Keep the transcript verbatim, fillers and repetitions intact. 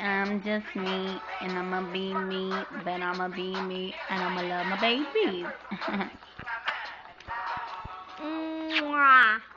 I'm just me, and I'ma be me, but I'ma be me, and I'ma love my babies. Mwah.